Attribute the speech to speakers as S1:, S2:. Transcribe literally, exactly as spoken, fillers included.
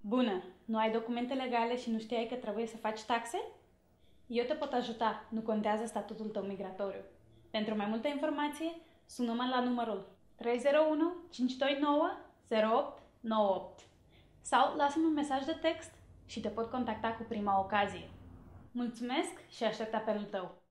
S1: Bună! Nu ai documente legale și nu știai că trebuie să faci taxe? Eu te pot ajuta, nu contează statutul tău migratoriu. Pentru mai multă informație, sună-mă la numărul trei zero unu cinci doi nouă zero opt nouă opt sau lasă-mi un mesaj de text și te pot contacta cu prima ocazie. Mulțumesc și aștept apelul tău!